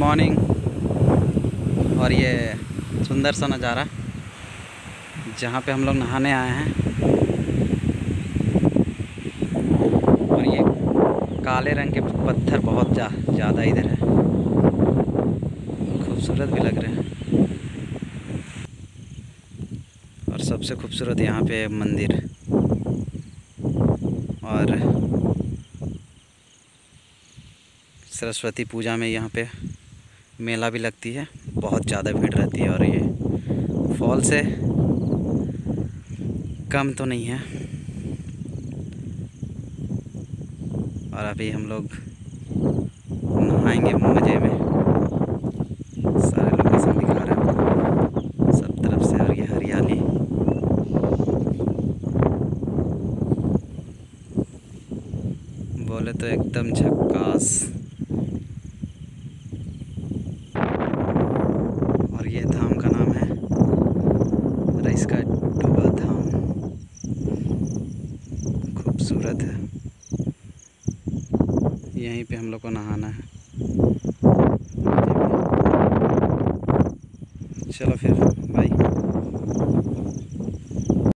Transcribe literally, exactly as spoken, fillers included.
Morning. और ये सुंदर सा नज़ारा जहाँ पे हम लोग नहाने आए हैं। और ये काले रंग के पत्थर बहुत जा, ज़्यादा इधर है, खूबसूरत भी लग रहे हैं। और सबसे खूबसूरत यहाँ पे मंदिर। और सरस्वती पूजा में यहाँ पे मेला भी लगती है, बहुत ज़्यादा भीड़ रहती है। और ये फॉल से कम तो नहीं है। और अभी हम लोग नहाएंगे मज़े में। सारे लोकेशन दिखा रहे हैं सब तरफ से। और ये हरियाली, बोले तो एकदम झक्कास। और ये धाम का नाम है रईसका डूबा धाम। खूबसूरत है, यहीं पे हम लोग को नहाना है। चलो फिर बाय।